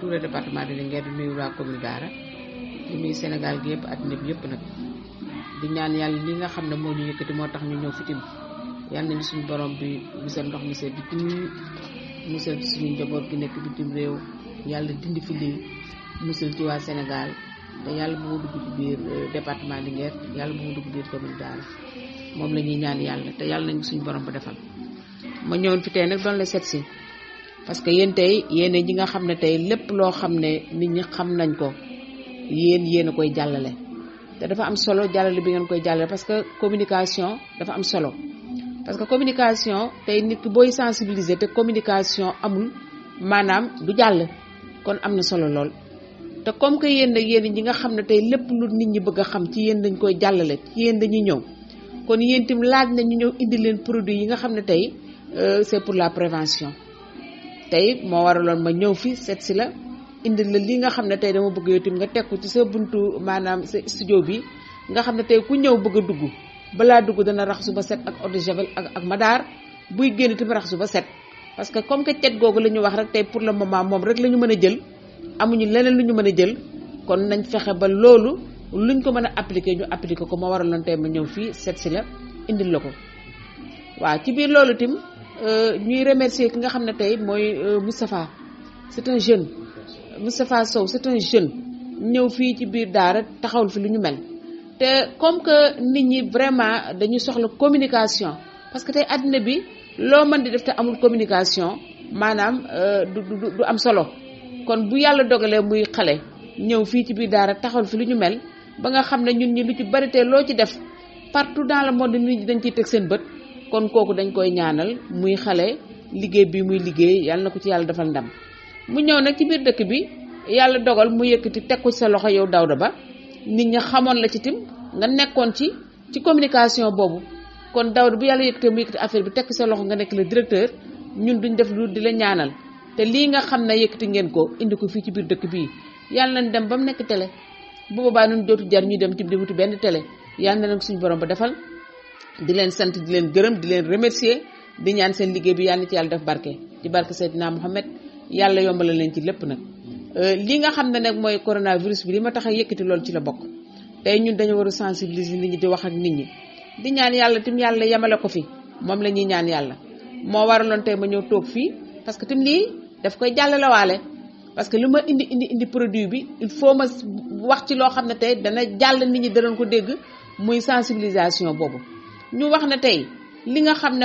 tout le département de Linguère di nuyu waa commune Daara di nuyu Sénégal gi yëpp àddina bi yëpp nag di ñaan yàlla li nga xam ne moo ñu yëkkati moo tax ñu ñëw fitim yàlla nañu suñu borom bi musal ndox mi sedd bi musal ci suñu njaboot gi nekk bitim réew yàlla dindi fi lii musal ci waa Sénégal te yàlla bu mu dugg ci biir département Linguère yàlla bu mu dugg biir commune Daara moom la ñuy ñaan yàlla te yàlla nañu suñu borom ba defal ma ñëwoon fi tey nag doon la seet si parce que yéen tey yéen ñi nga xam ne tey lépp loo xam ne nit ñi xam nañ ko yéen a koy jàllale te dafa am solo jàllale bi ngeen koy jàllale parce que communication dafa am solo parce que communication tey nit ki booy sensibiliser te communication amul maanaam du jàll kon am na solo lool te comme que yéen ñi nga xam ne tey lépp lu nit ñi bëgg a xam ci yéen dañ koy jàllale ci yéen dañuy ñëw kon yéen itam laaj na ñu ñëw indi leen produit yi nga xam ne tey c'est pour la prévention tey moo waraloon ma ñëw fi seet si la indi la li nga xam ne tey dama bëgg yow itam nga teg ko ci sa buntu maanaam sa studio bi nga xam ne tey ku ñëw bëgg a dugg balaa dugg dana raxasu ba set ak eau de javel ak madaar buy génn itam raxasu ba set parce que comme que cet googu la ñu wax rek tey pour le moment moom rek la ñu mën a jël amuñu leneen lu ñu mën a jël kon nañ fexe ba loolu luñ ko mën a appliquer ñu appliquer ko moo waraloon tey ma ñëw fii seet si la indil la ko waaw ci biir loolu itam ñuy remercier ki nga xam ne tey mooy Moustapha c'est un jeune Moustapha Sow c'est un jeune ñëw fii ci biir Daara taxawul fi lu ñu mel te comme que nit ñi vraiment dañu soxla communication parce que tey àddina bi loo mën di def te amul communication maanaam du am solo kon bu yàlla dogalee muy xale ñëw fii ci biir Daara taxawul fi lu ñu mel ba nga xam ne ñun ñi lu ci bari te loo ci def partout dans le monde nit ñi dañ ciy teg seen bët kon kooku dañ koy ñaanal muy xale liggéey bi muy liggéey yàlla na ko ci yàlla defal ndam mu ñëw nag ci biir dëkk bi yàlla dogal mu yëkkati teg ko ci sa loxo yow Daouda Ba nit ñi xamoon la ci tim nga nekkoon ci communication boobu kon Daouda bu yàlla yëkkatee mu yëkkati affaire bi teg ko sa loxo nga nekk le directeur ñun duñ def lu di la ñaanal te lii nga xam ne yëkkati ngeen ko indi ko fii ci biir dëkk bii yàlla nañ dem ba mu nekk télé bu boobaa ñun dootu jar ñuy dem tim di wuti benn télé yàlla na leen suñu borom ba defal di leen sant di leen gërëm di leen remercier di ñaan seen liggéey bi yàlla na ci yàlla def barke ci barke Seydina Mohamed yàlla yombala leen ci lépp nag li nga xam ne nag mooy coronavirus bi li ma tax a yëkkati loolu ci la bokk tey ñun dañu war a sensibiliser nit ñi di wax ak nit ñi di ñaan yàlla tim yàlla yemale ko fi moom la ñuy ñaan yàlla moo waraloon tey ma ñëw toog fii parce que tim lii daf koy jàllale waale parce que li ma indi produit bi il faut ma wax ci loo xam ne tey dana jàll nit ñi danañ ko dégg muy sensibilisation boobu ñu wax ne tey li nga xam ne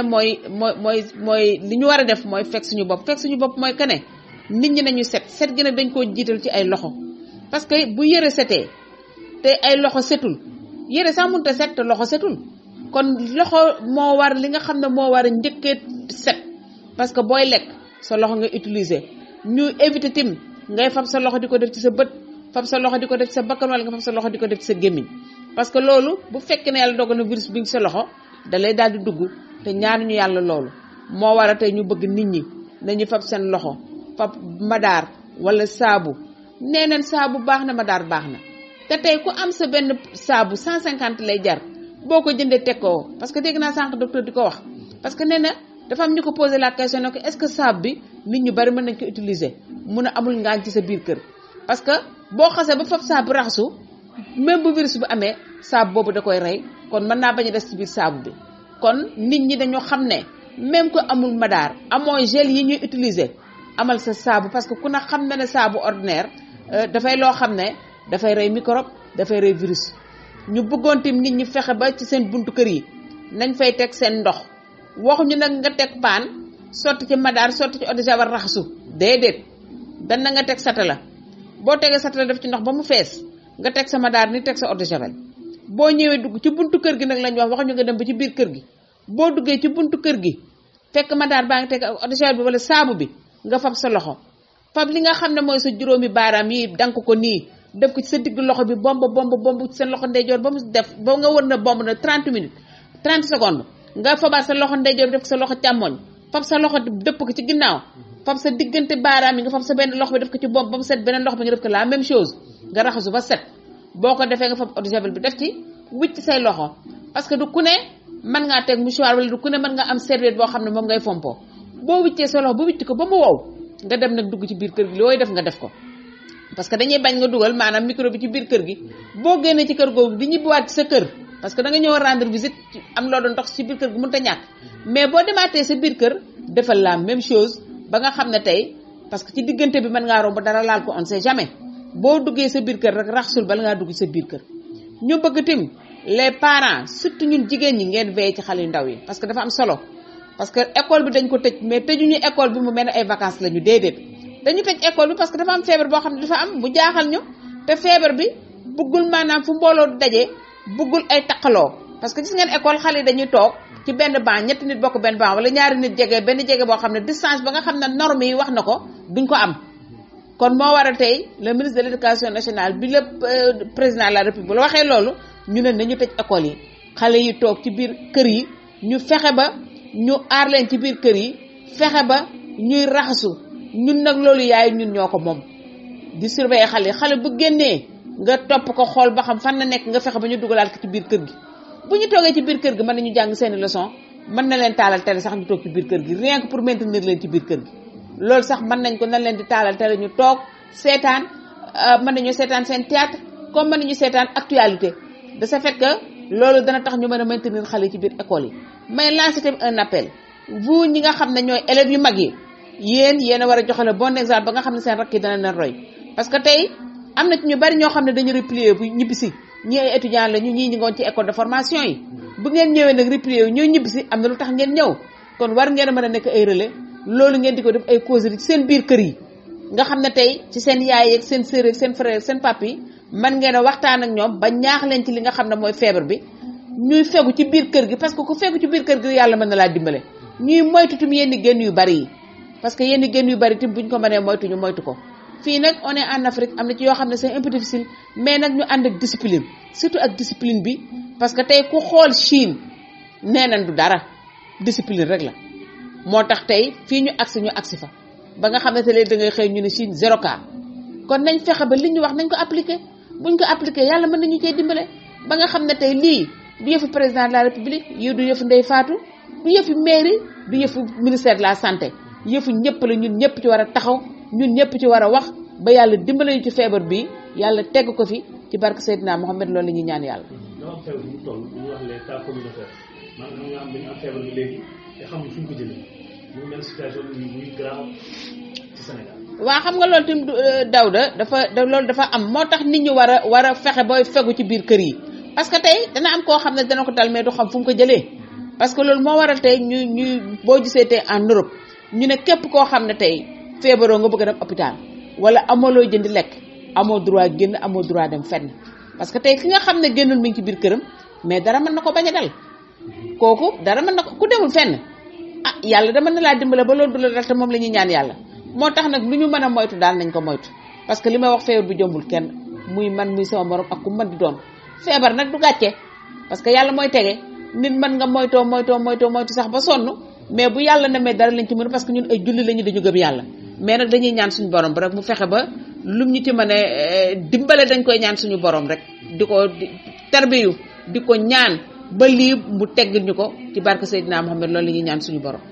mooy li ñu war a def mooy fekk suñu bopp mooy que ne nit ñi nañu set gi nag dañ koo jiital ci ay loxo parce que bu yëre setee te ay loxo setul yëre sax mënut a set te loxo setul kon loxo moo war li nga xam ne moo war a njëkkee set parce que booy lekk sa loxo nga utiliser ñu éviter tim ngay fab sa loxo di ko def ci sa bët fab sa loxo di ko def ci sa bakkan wala nga fab sa loxo di ko def ci sa gémmiñ parce que loolu bu fekkee ne yàlla dogal na virus bi ngi sa loxo da lay daal di dugg te ñaanuñu yàlla loolu moo war a tey ñu bëgg nit ñi nañu fab seen loxo fab madaar wala saabu nee neen saabu baax na madaar baax na te tey ku am sa benn saabu 150 lay jar boo ko jëndee teg ko parce que dégg naa sànq docteur di ko wax parce que nee na dafa am ñu ko posé la question ne ko est-ce que saabu bi nit ñu bari mën nañ ko utiliser mun a amul ngaañ ci sa biir kër parce que boo xasee ba fab saabu raxasu même bu virus bu amee saabu boobu da koy rey kon mën naa bañ a des ci biir saabu bi kon nit ñi dañoo xam ne même que amul madaar amoo gel yi ñuy utiliser amal sa saabu parce que ku na xam na ne saabu ordinaire dafay loo xam ne dafay rey microbe dafay rey virus ñu bëggoon tim nit ñi fexe ba ci seen buntu kër yi nañ fay teg seen ndox waxuñu nag nga teg paan sotti ci madaar sotti ci eau de javel raxasu déedéet dan na nga teg satala boo tegee satala def ci ndox ba mu fees nga teg sa madaar ni teg sa eau de javel boo ñëwee dugg ci buntu kër gi nag lañ waxuñu nga dem ba ci biir kër gi boo duggee ci buntu kër gi fekk madaar baa ngi teg eau de javel bi wala saabu bi nga fab sa loxo fab li nga xam ne mooy sa juróomi baaraam yi dank ko nii def ko ci sa digg loxo bi bomb ci sa loxo ndeyjoor ba mu def ba nga wër na bomb na 30 minutes 30 secondes nga fabaat sa loxo ndeyjoor bi def ko sa loxo càmmoñ fab sa loxo dëpp ko ci ginnaaw fab sa diggante baaraam yi nga fab sa benn loxo bi def ko ci bomb ba mu set beneen loxo bi nga def ko la même chose nga raxasu ba set boo ko defee nga fab eau de javel bi def ci wicc say loxo parce que du ku ne mën ngaa teg mouchoir wala du ku ne mën nga am serviette boo xam ne moom ngay fompoo boo wiccee sa loxo ba wicc ko ba mu wow nga dem nag dugg ci biir kër gi looy def nga def ko parce que dañuy bañ nga dugal maanaam micro bi ci biir kër gi boo génnee ci kër googu di ñibbiwaat ci sa kër parce que da nga ñëw rendre visite am loo doon dox ci biir kër gi mënut a ñàkk mais boo demaatee sa biir kër defal la même chose ba nga xam ne tey parce que ci diggante bi mën ngaa romb dara laal ko on sait jamais boo duggee sa biir kër rek raxasul bala ngaa dugg sa biir kër ñu bëgg tim les parents surtout ñun jigéen ñi ngeen veillé ci xale yu ndaw yi parce que dafa am solo parce que école bi dañ ko tëj mais tëjuñu école bi mu mel ne ay vacances la ñu déedéet dañu tëj école bi parce que dafa am feebar boo xam ne dafa am bu jaaxal ñu te feebar bi buggul maanaam fu mbooloo daje buggul ay taqaloo parce que gis ngeen école xale yi dañuy toog ci benn banc ñetti nit bokk benn banc wala ñaari nit jege benn jege boo xam ne distance ba nga xam ne norme yi wax na ko duñ ko am kon moo waral tey le ministre de l'éducation nationale bi le président de la république bu la waxee loolu ñu ne nañu tëj école yi xale yi toog ci biir kër yi ñu fexe ba ñu aar leen ci biir kër yi fexe ba ñuy raxasu ñun nag loolu yaay ñun ñoo ko moom di surveiller xale bu génnee nga topp ko xool ba xam fan la nekk nga fexe ba ñu dugalaat ko ci biir kër gi bu ñu toogee ci biir kër gi mën nañu jàng seeni leçon mën na leen taalal télé sax ñu toog ci biir kër gi rien que pour maintenir leen ci biir kër gi loolu sax mën nañ ko nan leen di taalal télé ñu toog seetaan mën nañu seetaan seen théâtre comme mën nañu seetaan actualité de ce fait que loolu dana tax ñu mën a maintenir xale yi ci biir école yi mais lancer tamit un appel vous ñi nga xam ne ñooy élèves yu mag yi yéen a war a joxe le bon exemple ba nga xam ne seen rakk yi dana leen roy parce que tey am na ci ñu bari ñoo xam ne dañu replier bu ñibbisi ñii ay étudiants la ñii ñi ngoon ci école de formation yi bu ngeen ñëwee nag replier ñoo ñibbisi am na lu tax ngeen ñëw kon war ngeen a mën a nekk ay relais loolu ngeen di ko def ay causerie ci seen biir kër yi nga xam ne tey ci seen yaay yeeg seen sœur yeeg seen frère seen papi yi man ngeen a waxtaan ak ñoom ba ñaax leen ci li nga xam ne mooy feebar bi ñuy fegu ci biir kër gi parce que ku fegu ci biir kër gi yàlla mën na laa dimbale ñuy moytu tam yenn génn yu bari yi parce que yenn génn yu bari tam buñ ko mënee moytu ñu moytu ko fii nag on est en Afrique am na ci yoo xam ne c'est un peu difficile mais nag ñu ànd ak discipline surtout ak discipline bi parce que tey ku xool Chine nee nañ du dara discipline rek la moo tax tey fii ñu agsi fa ba nga xam ne te léegi da ngay xëy ñu ne Chine 0 cas kon nañ fexe ba li ñu wax nañ ko appliquer buñ ko appliquer yàlla mën nañu cee dimbale ba nga xam ne tey lii du yëfu président de la république yi du yëfu Ndeye Fatou du yëfu mairie du yëfu ministère de la santé yëfu ñëpp la ñun ñëpp ci war a taxaw ñun ñëpp ci war a wax ba yàlla dimbale ñu ci feebar bi yàlla tegg ko fi ci barke Seydina Mohamed loolu la ñuy ñaan yàlla. dama am feebar bu mu toll ñu wax les cas communautaires maanaam nga am dañu am feebar bi léegi te xamuñ fu ñu ko jëlee mu mel situation bi muy grave ci Sénégal. waa xam nga loolu tamit Daouda loolu dafa am moo tax nit ñi war a fexe booy fegu ci biir kër yi parce que tey dana am koo xam ne dana ko dal mais du xam fu mu ko jëlee parce que loolu moo waral tey ñuy boo gisee tey en Europe ñu ne képp koo xam ne tey feebaroo nga bëgg a dem hôpital wala amoo looy jëndi lekk amoo droit génn amoo droit dem fenn parce que tey ki nga xam ne génnul mi ngi ci biir këram mais dara mën na ko bañ a dal kooku dara mën na ko ku demul fenn ah yàlla da mën na laa dimbale ba loolu du la dal te moom la ñuy ñaan yàlla moo tax nag lu ñu mën a moytu daal nañ ko moytu parce que li may wax feebar bu jombul kenn muy man muy sama morom ak ku mën di doon feebar nag du gàcce parce que yàlla mooy tege nit mën nga moytu sax ba sonn mais bu yàlla nemee dara lañ ci mën parce que ñun ay julli lañu dañu gëm yàlla mais nag dañuy ñaan suñu borom rek mu fexe ba lum ñu ci mën a dimbale dañ koy ñaan suñu borom rek di ko tarbiyu di ko ñaan ba lii mu teggil ñu ko ci barke Seydina Mohamed loolu la ñuy ñaan suñu borom.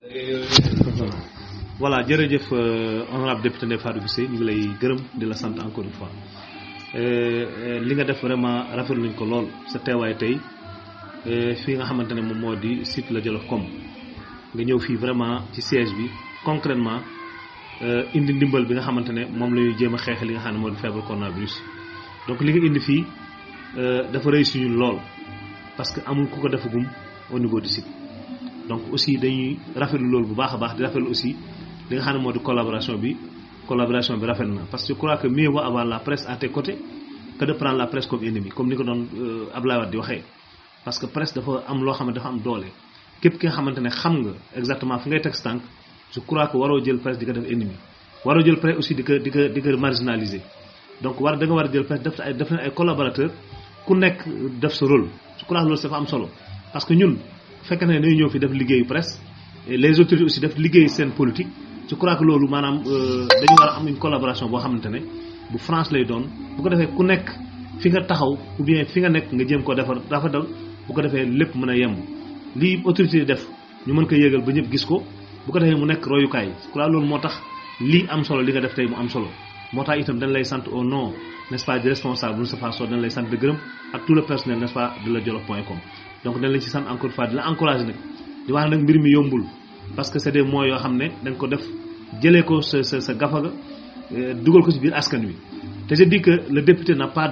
voilà jërëjëf honorable député Ndeye Fatou Guissé ñu ngi lay gërëm di la sant encore une fois li nga def vraiment rafetlu nañ ko lool sa teewaay tey fii nga xamante ne moom moo di site la Jolofcom nga ñëw fii vraiment ci siège bi concrètement indi ndimbal bi nga xamante ne moom la ñuy jéem a xeex li nga xam ne moo di feebar coronavirus donc li nga indi fii dafa réussir ñun lool parce que amul ku ko defagum au niveau du site donc aussi dañuy rafetlu loolu bu baax a baax di rafetlu aussi li nga xam ne moo di collaboration bi rafet na parce que je crois que mieux vaut avoir la presse à tes côtés que de prendre la presse comme ennemi comme ni ko doon Abdoulaye Wade di waxee parce que presse dafa am loo xam ne dafa am doole képp ki nga xamante ne xam nga exactement fu ngay teg tànk je crois que waroo jël presse di ko def ennemi waroo jël presse aussi di ko marginaliser donc da nga war a jël presse def leen ay collaborateurs ku nekk def sa rôle je crois que loolu dafa am solo parce que ñun fekk na ne dañu ñëw fi def liggéeyu presse les autorités aussi def liggéey seen politique je crois que loolu maanaam dañu war a am une collaboration boo xamante ne bu France lay doon bu ko defee ku nekk fi nga taxaw ou bien fi nga nekk nga jéem koo defar rafetal bu ko defee lépp mën a yemb lii autorité yi def ñu mën ko yéegal ba ñëpp gis ko bu ko defee mu nekk royukaay je crois loolu moo tax lii am solo li nga def tey mu am solo moo tax itam dañ lay sant au nom n'est-ce pas du responsable Moustapha Sow dañ lay sant de gërëm ak tout le personnel n'est-ce pas de la Jolof.com. donc dañ lañ ci sant encore une fois di la encourager nag di wax nag mbir mi yombul parce que c'est des moyens yoo xam ne dañ ko def jëlee ko sa gafaga dugal ko ci biir askan wi te je dis que le député n'a pas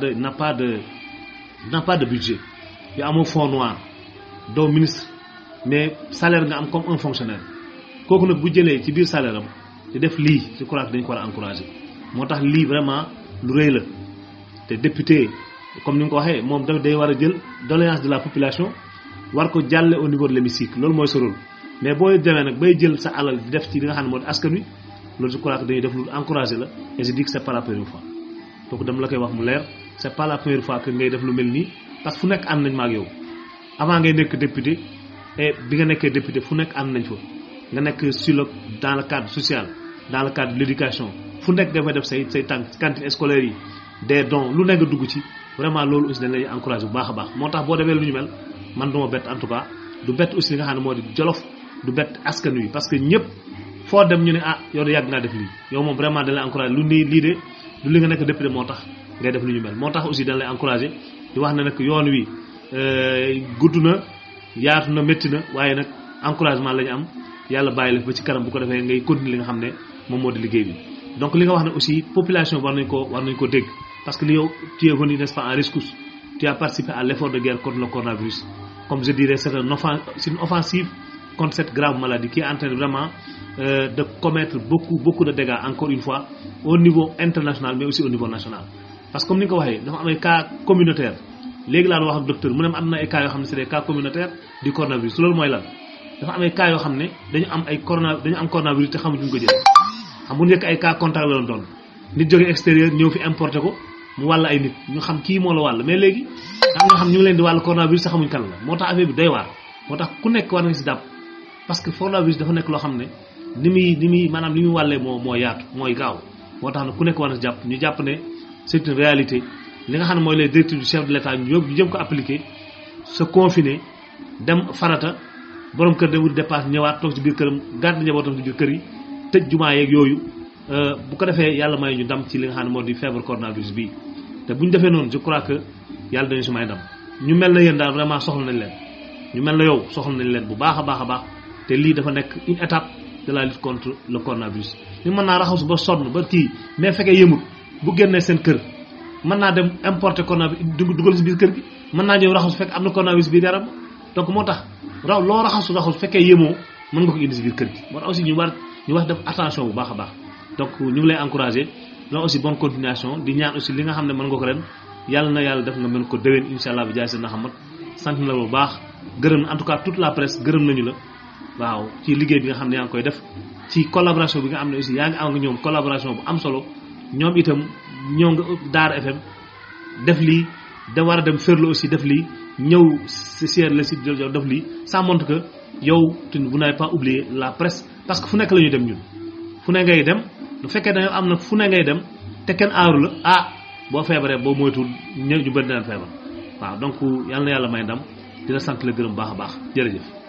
de budget yu amoo fonds noir doo ministre mais salaire nga am comme un fonctionnaire kooku nag bu jëlee ci biir salaire am di def lii je crois que dañ ko war a encourager moo tax lii vraiment lu rëy la te député comme ni nga ko waxee moom day war a jël doléance de la population war ko jàlle au niveau de l'hémicycle loolu mooy sa rôle mais boo demee nag bay jël sa alal di def ci li nga xam ne moo di askan wi loolu je crois que dañuy def lu encourager la et je dis que c'est pas la première fois donc dama la koy wax mu leer c'est pas la première fois que ngay def lu mel nii parce que fu nekk ànd nañ ma ak yow avant ngay nekk député et bi nga nekkee député fu nekk ànd nañ fa nga nekk sur le dans le cadre social dans le cadre de l'éducation fu nekk dafay def say tànk cantine scolaire yi des dons lu nekk dugg ci vraiment loolu aussi dañ lay encourager bu baax a baax moo tax boo defee lu ñu mel man duma bett en tout cas du bett aussi li nga xam ne moo di Jolof du bett askan wi parce que ñëpp foo dem ñu ne ah yow de yàgg ngaa def lii yow moom vraiment dañ lay encourager lu nii lii de du li nga nekk député moo tax ngay def lu ñu mel moo tax aussi dañ lay encourager di wax ne nag yoon wi gudd na yaatu na métti na waaye nag encouragement la ñu am yàlla bàyyi la ba ci kanam bu ko defee ngay continuer li nga xam ne moom moo di liggéey bi donc li nga wax ne aussi population war nañ ko dégg parce que li yow tu es venu n'est-ce pas en rescousse tu as participé à l'effort de guerre contre le coronavirus comme je dirais c'est une offensive contre cette grave maladie qui est en train vraiment de commettre beaucoup de dégâts encore une fois au niveau international mais aussi au niveau national parce que comme ni nga ko waxee dafa am ay cas communautaire léegi laa doon wax ak docteur mu ne am na ay cas yoo xam ne c'est des cas communautaires du coronavirus loolu mooy lan dafa am ay cas yoo xam ne dañu am coronavirus te xamuñu ko jëlee xam bu njëkk ay cas contact la doon nit jóge extérieur ñëw fi importé ko mu wàll ay nit ñu xam kii moo la wàll mais léegi am ñoo xam ñu ngi leen di wàll coronavirus te xamuñ kan la moo tax affaire bi doy waar moo tax ku nekk war na si jàpp parce que coronavirus dafa nekk loo xam ne ni muy maanaam li muy wàllee moo yaatu mooy gaaw moo tax nag ku nekk war na si jàpp ñu jàpp ne c'est une réalité li nga xam ne mooy les directives du chef de l'État ñu jëm ko appliquer se confiner dem farata borom kër dem wut dépasse ñëwaat toog ci biir këram gàdd njabootam ci biir kër yi tëj jumaa yeeg yooyu bu ko defee yàlla may ñu ndam ci li nga xam ne moo di feebar coronavirus bii te bu ñu defee noonu je crois que yàlla dañu si may ndam ñu mel na yéen daal vraiment soxla nañ leen ñu mel na yow soxla nañ leen bu baax a baax te lii dafa nekk une étape de la lutte contre le coronavirus ni mën naa raxasu ba sonn ba kii mais fekkee yëmut bu génnee seen kër mën naa dem importer coronavirus dugal si biir kër gi mën naa ñëw raxasu fekk am na coronavirus biir yaram donc moo tax loo raxasu fekkee yëmoo mën nga ko indi si biir kër gi moo tax aussi ñu war def attention bu baax a baax donc ñu ngi lay encourager loolu aussi bonne continuation di ñaan aussi li nga xam ne mën nga ko ren yàlla na yàlla def nga mën ko déwén incha allah bi jaay seen Muhammad sant na la bu baax gërëm na en tout cas toute la presse gërëm nañu la waaw ci liggéey bi nga xam ne yaa ngi koy def ci collaboration bi nga xam ne aussi yaa ngi am nga ñoom collaboration bu am solo ñoom itam ñoo nga Daara FM def lii da war a dem Ferlo aussi def lii ñëw sier le site de def lii ça montre que yow vous n'avez pas oublié la presse parce que fu nekk la ñuy dem ñun fu ne ngay dem bu fekkee dañoo am na fu ne ngay dem te kenn aaru la boo feebaree boo moytuwul ñu bëri dinañ feebar waaw donc yal na yàlla may ndam di la sant la gërëm baax a baax jërëjëf